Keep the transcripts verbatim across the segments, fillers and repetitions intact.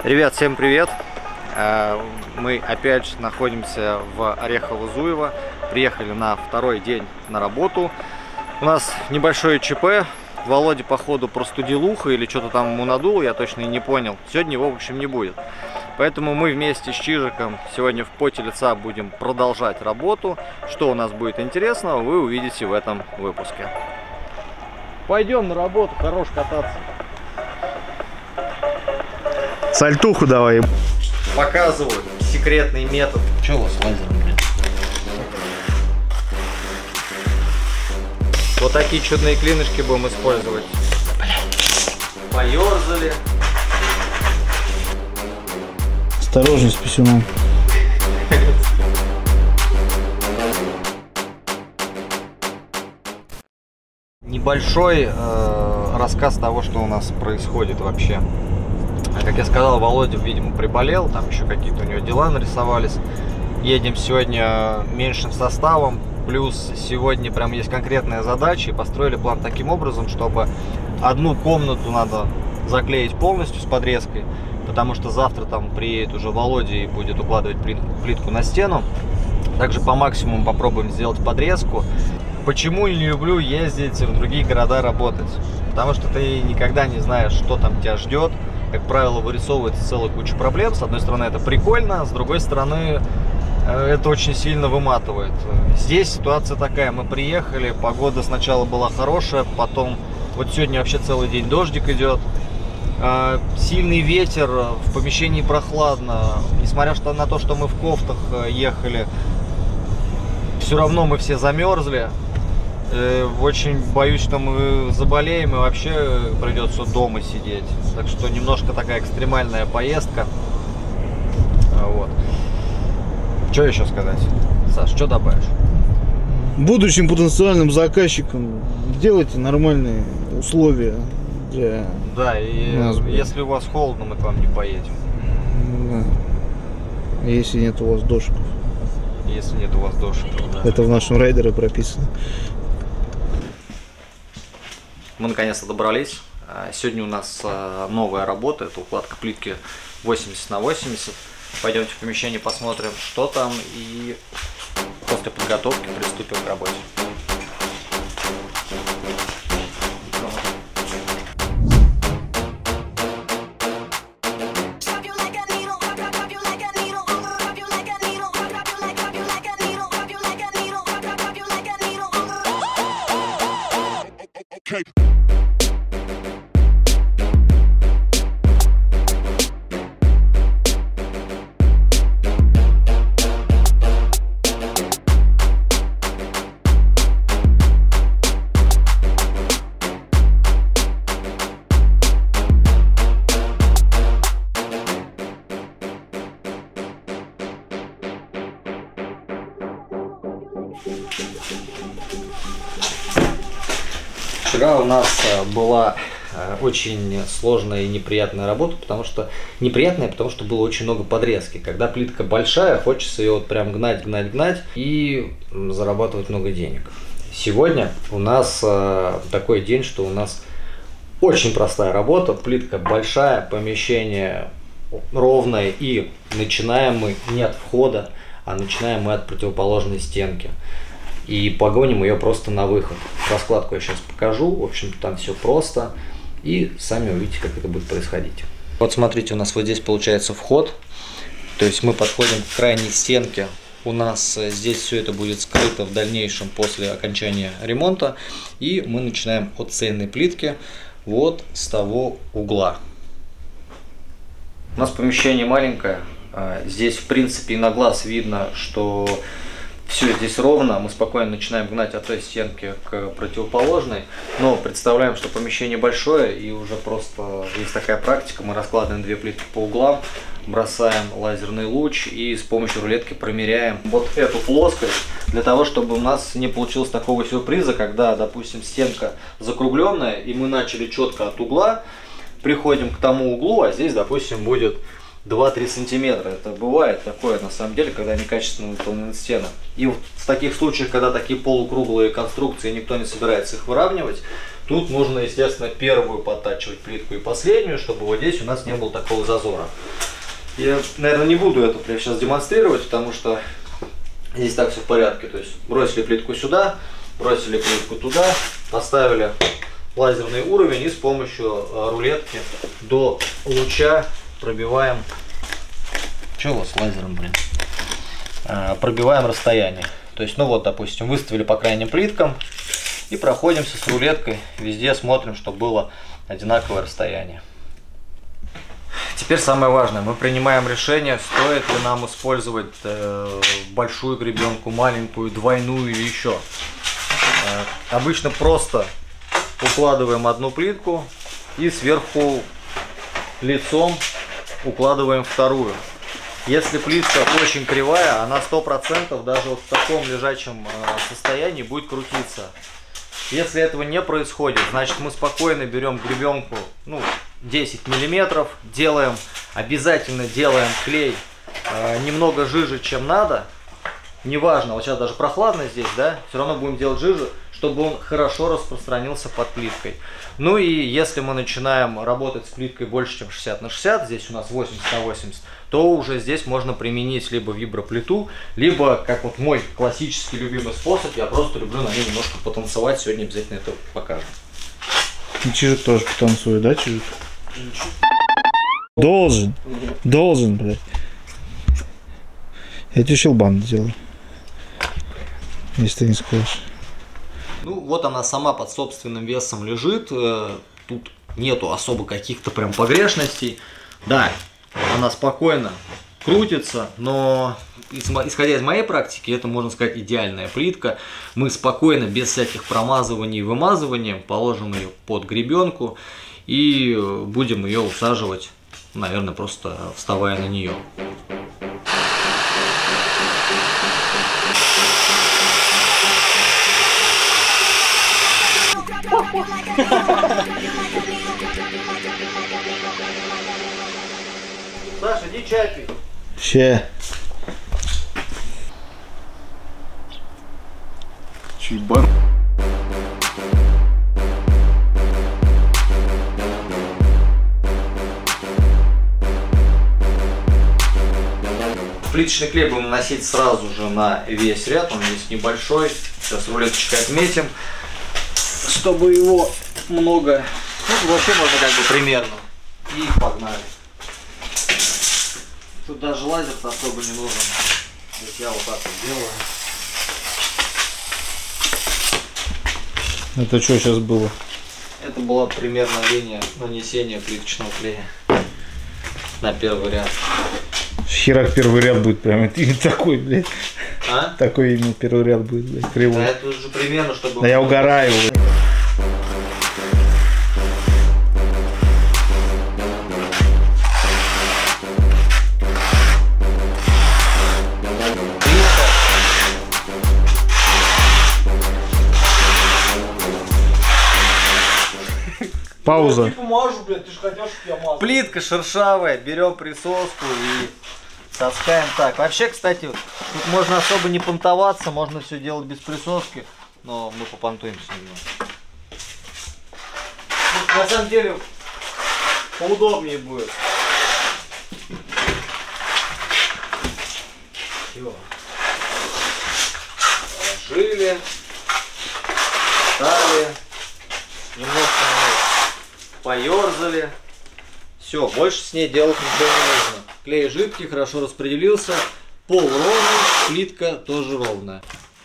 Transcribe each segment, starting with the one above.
Ребят, всем привет! Мы опять находимся в Орехово-Зуево. Приехали на второй день на работу. У нас небольшое ЧП. Володя, походу, простудил ухо или что-то там ему надуло, я точно и не понял. Сегодня его, в общем, не будет. Поэтому мы вместе с Чижиком сегодня в поте лица будем продолжать работу. Что у нас будет интересного, вы увидите в этом выпуске. Пойдем на работу, хорош кататься. Сальтуху давай. Показываю секретный метод. Че у вас с лазером, блин? Вот такие чудные клинышки будем использовать. Поерзали. Осторожно с писюном. Небольшой э, рассказ того, что у нас происходит вообще. Как я сказал, Володя, видимо, приболел, там еще какие-то у него дела нарисовались. Едем сегодня меньшим составом, плюс сегодня прям есть конкретная задача, и построили план таким образом, чтобы одну комнату надо заклеить полностью с подрезкой, потому что завтра там приедет уже Володя и будет укладывать плитку на стену. Также по максимуму попробуем сделать подрезку. Почему я не люблю ездить в другие города работать? Потому что ты никогда не знаешь, что там тебя ждет. Как правило, вырисовывается целая куча проблем. С одной стороны, это прикольно, с другой стороны, это очень сильно выматывает. Здесь ситуация такая: мы приехали, погода сначала была хорошая, потом вот сегодня вообще целый день дождик идет, сильный ветер, в помещении прохладно. Несмотря на то, что мы в кофтах ехали, все равно мы все замерзли. Очень боюсь, что мы заболеем и вообще придется дома сидеть. Так что немножко такая экстремальная поездка. Вот. Что еще сказать? Саш, что добавишь? Будущим потенциальным заказчикам делайте нормальные условия для... Да, и нас, если у вас холодно, мы к вам не поедем. Да. Если нет у вас дошиков. Если нет у вас дошиков, да. Это в нашем райдере прописано. Мы наконец-то добрались. Сегодня у нас новая работа. Это укладка плитки восемьдесят на восемьдесят. Пойдемте в помещение, посмотрим, что там, и после подготовки приступим к работе. Вчера у нас была очень сложная и неприятная работа, потому что неприятная, потому что было очень много подрезки. Когда плитка большая, хочется ее вот прям гнать, гнать, гнать и зарабатывать много денег. Сегодня у нас такой день, что у нас очень простая работа, плитка большая, помещение ровное, и начинаем мы не от входа, а начинаем мы от противоположной стенки. И погоним ее просто на выход. Раскладку я сейчас покажу. В общем-то, там все просто. И сами увидите, как это будет происходить. Вот смотрите, у нас вот здесь получается вход. То есть мы подходим к крайней стенке. У нас здесь все это будет скрыто в дальнейшем после окончания ремонта. И мы начинаем от цельной плитки вот с того угла. У нас помещение маленькое. Здесь, в принципе, и на глаз видно, что все здесь ровно. Мы спокойно начинаем гнать от той стенки к противоположной. Но представляем, что помещение большое, и уже просто есть такая практика. Мы раскладываем две плитки по углам, бросаем лазерный луч и с помощью рулетки промеряем вот эту плоскость, для того, чтобы у нас не получилось такого сюрприза, когда, допустим, стенка закругленная, и мы начали четко от угла, приходим к тому углу, а здесь, допустим, будет два-три сантиметра. Это бывает такое, на самом деле, когда некачественно выполнены стены. И в таких случаях, когда такие полукруглые конструкции, никто не собирается их выравнивать, Тут нужно, естественно, первую подтачивать плитку и последнюю, чтобы вот здесь у нас не было такого зазора. Я, наверное, не буду это прямо сейчас демонстрировать, потому что здесь так все в порядке. То есть бросили плитку сюда, бросили плитку туда, поставили лазерный уровень и с помощью рулетки до луча пробиваем. Что у вас с лазером, блин? Пробиваем расстояние. То есть, ну вот, допустим, выставили по крайним плиткам и проходимся с рулеткой. Везде смотрим, чтобы было одинаковое расстояние. Теперь самое важное. Мы принимаем решение, стоит ли нам использовать э, большую гребенку, маленькую, двойную или еще. Э, обычно просто укладываем одну плитку и сверху лицом укладываем вторую. Если плитка очень кривая, она сто процентов даже вот в таком лежачем состоянии будет крутиться. Если этого не происходит, значит мы спокойно берем гребенку, ну, десять миллиметров, делаем, обязательно делаем клей э, немного жиже, чем надо. Неважно, вот сейчас даже прохладно здесь, да, все равно будем делать жиже, чтобы он хорошо распространился под плиткой. Ну и если мы начинаем работать с плиткой больше, чем шестьдесят на шестьдесят, здесь у нас восемьдесят на восемьдесят, то уже здесь можно применить либо виброплиту, либо, как вот мой классический любимый способ, я просто люблю на ней немножко потанцевать, сегодня обязательно это покажем. И Чижик тоже потанцует, да, Чижик? Должен, должен, блядь. Я тебе щелбан сделаю, если ты не скажешь. Ну, вот она сама под собственным весом лежит. Тут нету особо каких-то прям погрешностей. Да, она спокойно крутится, но исходя из моей практики, это, можно сказать, идеальная плитка. Мы спокойно, без всяких промазываний и вымазываний, положим ее под гребенку и будем ее усаживать, наверное, просто вставая на нее. Саша, иди чай пить. Ща. Чебан. Плиточный клей будем наносить сразу же на весь ряд, он здесь небольшой. Сейчас рулеточкой отметим, чтобы его много, ну вообще можно как бы примерно. И погнали. Тут даже лазер особо не нужен. Здесь я вот так вот делаю. Это что сейчас было? Это была примерно линия нанесения плиточного клея на первый ряд. Херак первый ряд будет прям такой, блядь. А? Такой именно первый ряд будет, блядь, кривой. Да это уже примерно, чтобы... Да я угораю, блядь. Пауза. Плитка шершавая, берем присоску и таскаем так. Вообще, кстати, тут можно особо не понтоваться, можно все делать без присоски, но мы попонтуемся немного. На самом деле, поудобнее будет. Все. Положили, стали, немножко поерзали. Все, больше с ней делать ничего не нужно. Клей жидкий, хорошо распределился. Пол ровный, плитка тоже ровная.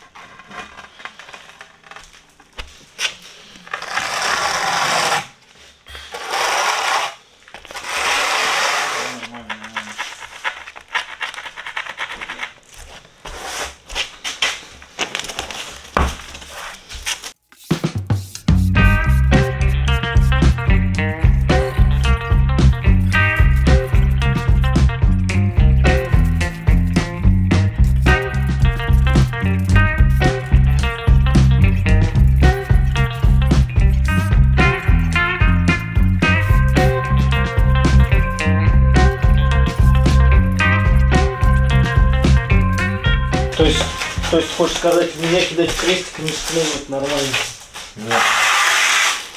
То есть, то есть, хочешь сказать, меня кидать крестик не склеивать нормально? Нет.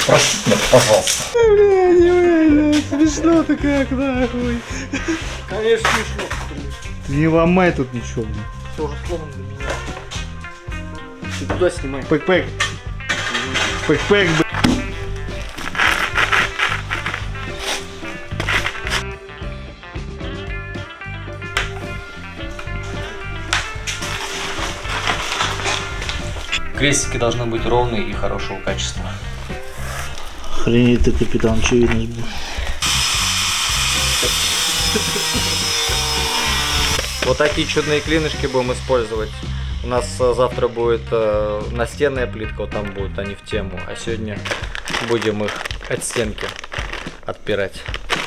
Простите меня, пожалуйста. Бля, не, бля, смешно-то как, нахуй. Конечно, смешно. Не ломай тут ничего, блин. Тоже сломано для меня. Ты туда снимай. Пэк-пэк. Пэк-пэк, бля. Крестики должны быть ровные и хорошего качества. Охренеть ты, капитан, очевидность был. Вот такие чудные клинышки будем использовать. У нас завтра будет э, настенная плитка, вот там будут они в тему. А сегодня будем их от стенки отпирать.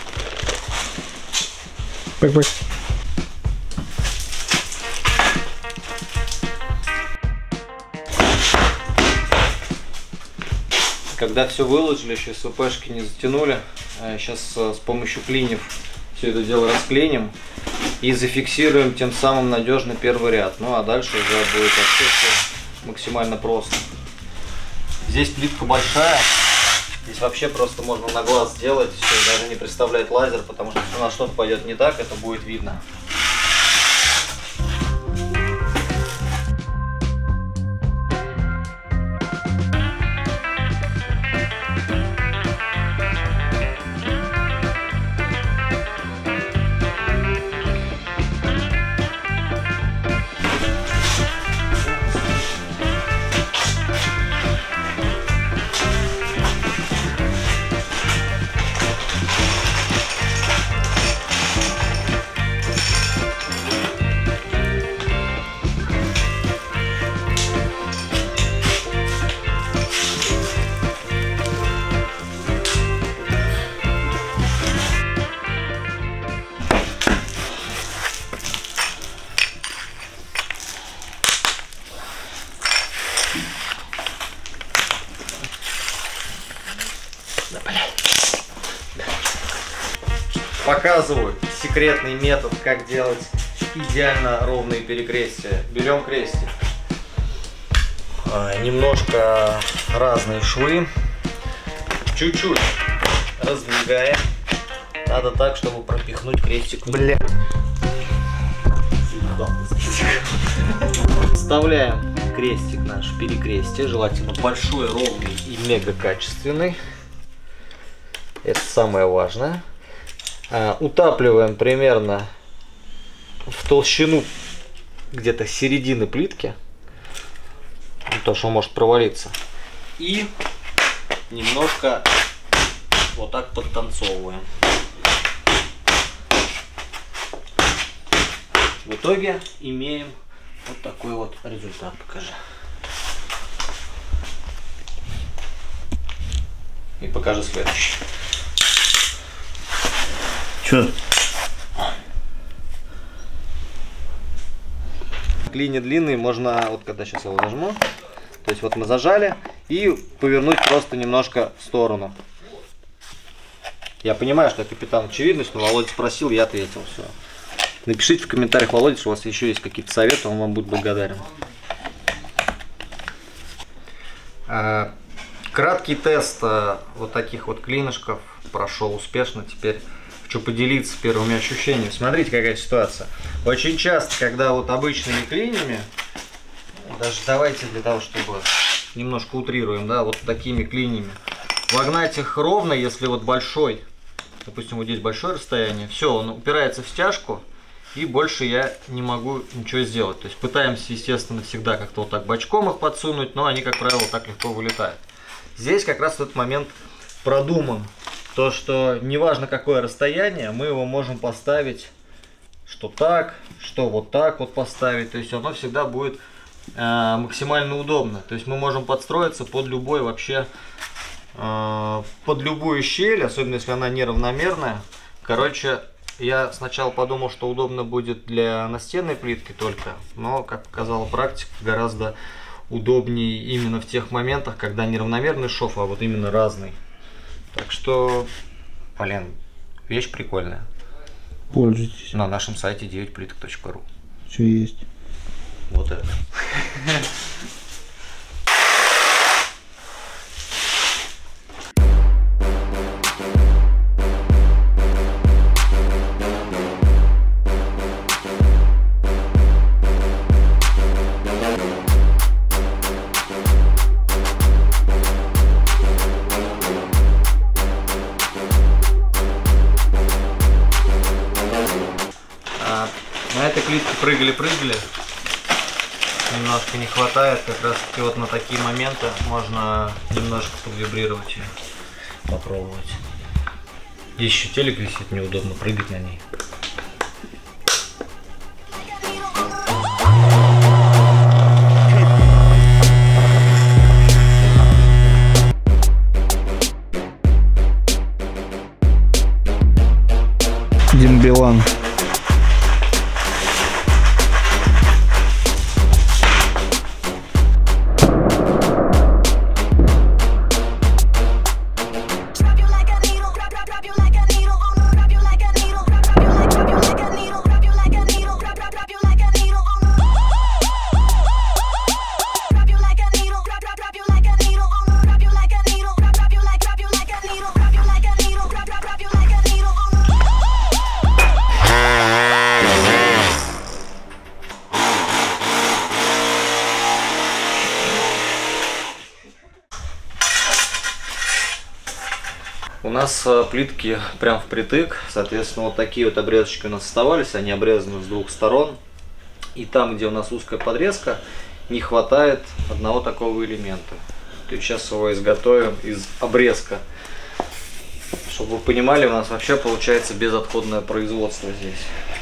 Пэк-пэк. Когда все выложили, еще СВПшки не затянули, сейчас с помощью клиньев все это дело расклиним и зафиксируем тем самым надежно первый ряд. Ну а дальше уже будет вообще все максимально просто. Здесь плитка большая, здесь вообще просто можно на глаз сделать, все, даже не представляет лазер, потому что если у нас что-то пойдет не так, это будет видно. Показываю секретный метод, как делать идеально ровные перекрестия. Берем крестик, немножко разные швы, чуть-чуть раздвигаем. Надо так, чтобы пропихнуть крестик. Бля. Вставляем крестик наш в перекрестие, желательно большой, ровный и мега качественный. Это самое важное. Утапливаем примерно в толщину где-то середины плитки, то что может провалиться, и немножко вот так подтанцовываем. В итоге имеем вот такой вот результат. Покажи. И покажи следующий. Чё? Клини длинные можно, вот когда сейчас его нажму, то есть вот мы зажали, и повернуть просто немножко в сторону. Я понимаю, что капитан очевидность, но Володя спросил, я ответил. Все. Напишите в комментариях, Володя, что у вас еще есть какие-то советы, он вам будет благодарен. Краткий тест вот таких вот клинышков прошел успешно. Теперь хочу поделиться первыми ощущениями. Смотрите, какая ситуация. Очень часто, когда вот обычными клинями, даже давайте для того, чтобы немножко утрируем, да, вот такими клинями, вогнать их ровно, если вот большой, допустим, вот здесь большое расстояние, все, он упирается в стяжку, и больше я не могу ничего сделать. То есть пытаемся, естественно, всегда как-то вот так бочком их подсунуть, но они, как правило, так легко вылетают. Здесь как раз в этот момент продуман. То, что неважно какое расстояние, мы его можем поставить что так, что вот так вот поставить. То есть оно всегда будет э, максимально удобно. То есть мы можем подстроиться под любой вообще, э, под любую щель, особенно если она неравномерная. Короче, я сначала подумал, что удобно будет для настенной плитки только, но, как показала практика, гораздо удобнее именно в тех моментах, когда неравномерный шов, а вот именно разный. Так что, блин, вещь прикольная. Пользуйтесь. На нашем сайте девять плиток точка ру. Что есть? Вот это. плитки прыгали-прыгали, немножко не хватает, как раз таки вот на такие моменты можно немножко подвибрировать ее, попробовать. Еще телек висит, неудобно прыгать на ней. Дембелан. У нас плитки прям впритык, соответственно, вот такие вот обрезочки у нас оставались, они обрезаны с двух сторон. И там, где у нас узкая подрезка, не хватает одного такого элемента. То есть сейчас его изготовим из обрезка. Чтобы вы понимали, у нас вообще получается безотходное производство здесь.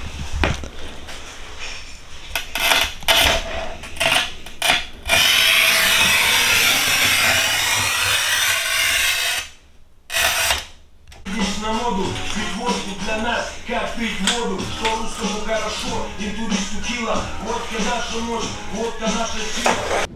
На моду, пить водку для нас, как пить воду, что русскому хорошо, интуристу кило, водка наша мощь, водка наша сила.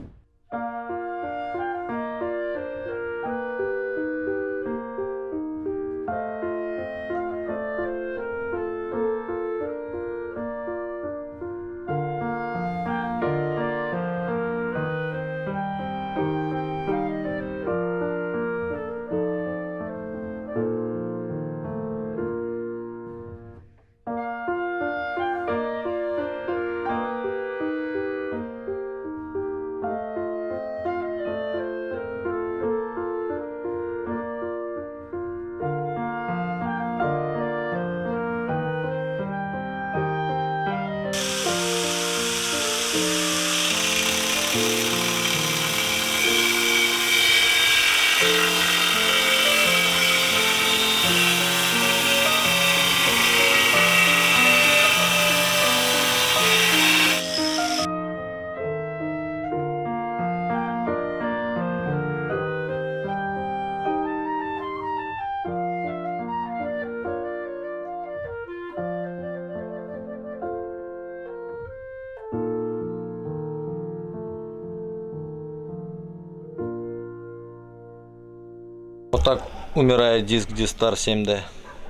Вот так умирает диск Distar семь дэ.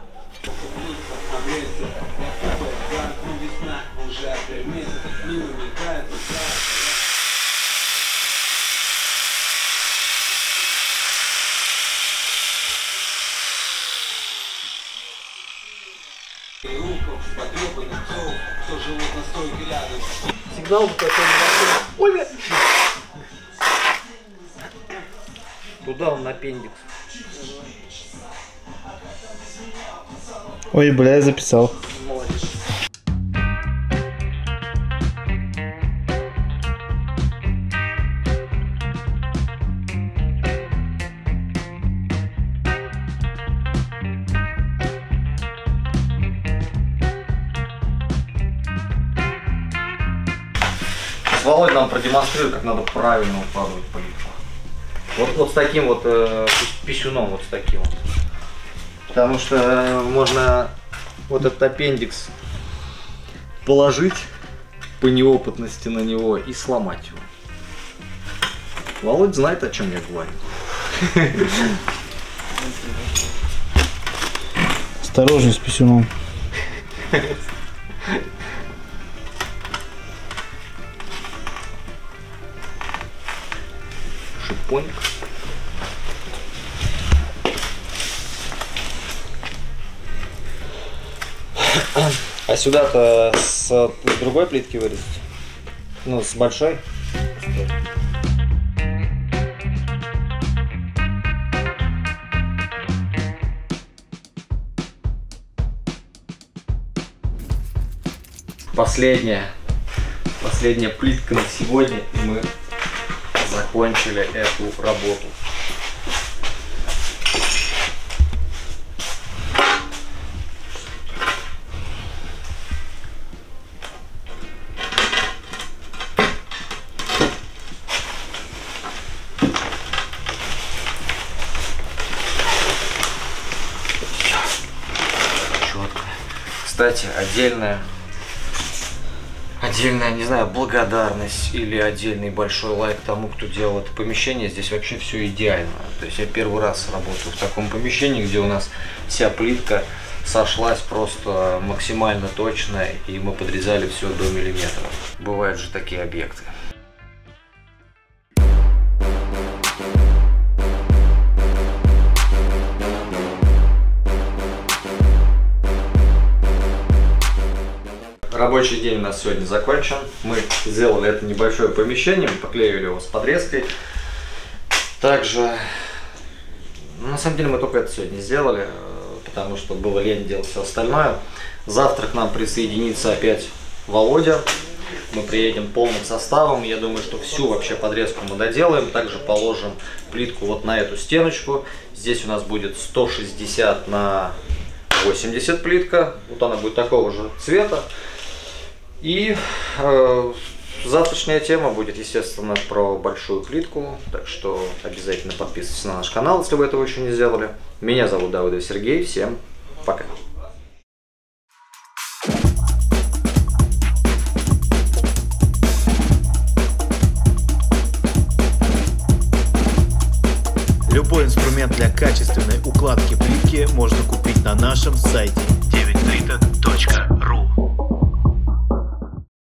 Сигнал такой. Ой, бля! Туда он аппендикс. Ой, бля, я записал. Молодец. Володя нам продемонстрирует, как надо правильно укладывать плитку. Вот, вот с таким вот э, писюном, вот с таким вот. Потому что э, можно вот этот аппендикс положить по неопытности на него и сломать его. Володя знает, о чем я говорю. Осторожней с писюном. Шипоник. А сюда-то с, с другой плитки вырезать? Ну, с большой? Последняя, последняя плитка на сегодня, и мы закончили эту работу. Кстати, отдельная, отдельная, не знаю, благодарность или отдельный большой лайк тому, кто делал это помещение. Здесь вообще все идеально. То есть я первый раз работаю в таком помещении, где у нас вся плитка сошлась просто максимально точно, и мы подрезали все до миллиметра. Бывают же такие объекты. Рабочий день у нас сегодня закончен. Мы сделали это небольшое помещение, поклеили его с подрезкой. Также, ну, на самом деле мы только это сегодня сделали, потому что было лень делать все остальное. Завтра к нам присоединится опять Володя. Мы приедем полным составом. Я думаю, что всю вообще подрезку мы доделаем. Также положим плитку вот на эту стеночку. Здесь у нас будет сто шестьдесят на восемьдесят плитка. Вот она будет такого же цвета. И э, завтрашняя тема будет, естественно, про большую плитку. Так что обязательно подписывайтесь на наш канал, если вы этого еще не сделали. Меня зовут Давыдов Сергей. Всем пока. Любой инструмент для качественной укладки плитки можно купить на нашем сайте девять плиток точка ру.